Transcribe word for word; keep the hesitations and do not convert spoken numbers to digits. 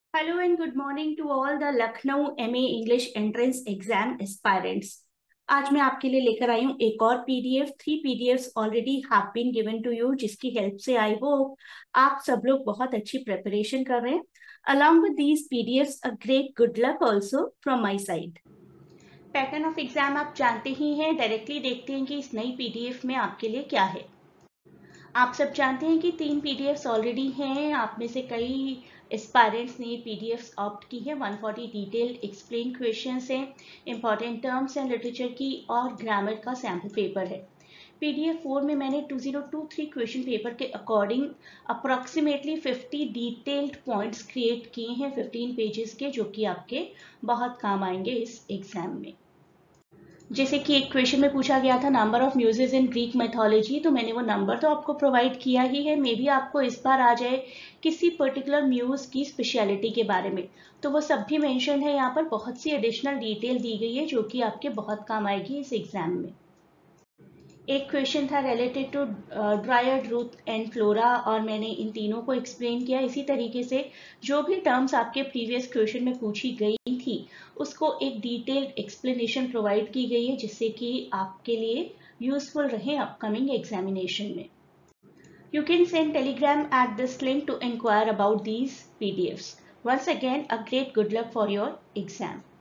Hello and good morning to all the Lucknow M A English Entrance Exam aspirants. आज मैं आपके लिए लेकर आई हूँ एक और PDF. Three PDFs already have been given to you, जिसकी हेल्प से आई होप आप सब लोग बहुत अच्छी प्रिपरेशन कर रहे हैं। Along with these PDFs a great good luck also from my side. Pattern of exam आप जानते ही हैं। डायरेक्टली देखते हैं कि इस नई पीडीएफ में आपके लिए क्या है। आप सब जानते हैं कि तीन पीडीएफ्स ऑलरेडी हैं। आप में से कई एस्पायरेंट्स ने ये पीडीएफ्स ऑप्ट की है। One forty detailed explain questions हैं, इंपॉर्टेंट टर्म्स एंड लिटरेचर की, और ग्रामर का सैम्पल पेपर है। पीडीएफ फोर में मैंने टू थाउज़ेंड तेईस क्वेश्चन पेपर के according approximately fifty detailed points create किए हैं फिफ्टीन पेजेस के, जो कि आपके बहुत काम आएंगे इस एग्जाम में। जैसे कि एक क्वेश्चन में पूछा गया था number of muses in Greek mythology, तो मैंने वो नंबर तो आपको प्रोवाइड किया ही है। मे बी आपको इस बार आ जाए किसी पर्टिकुलर म्यूज की स्पेशलिटी के बारे में, तो वो सब भी मेंशन है यहाँ पर। बहुत सी एडिशनल डिटेल दी गई है जो कि आपके बहुत काम आएगी इस एग्जाम में। एक क्वेश्चन था related to dried root and flora, और मैंने इन तीनों को एक्सप्लेन किया। इसी तरीके से जो भी टर्म्स आपके प्रीवियस क्वेश्चन में पूछी गई थी उसको एक डिटेल्ड एक्सप्लेनेशन प्रोवाइड की गई है, जिससे कि आपके लिए यूजफुल रहे अपकमिंग एग्जामिनेशन में। You can send telegram at this link to inquire about these P D Fs. Once again, a great good luck for your exam.